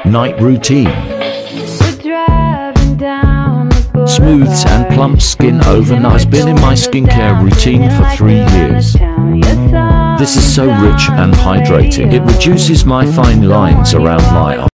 Night routine. Smooths and plump skin overnight. Has been in my skincare routine for 3 years. This is so rich and hydrating. It reduces my fine lines around my eyes.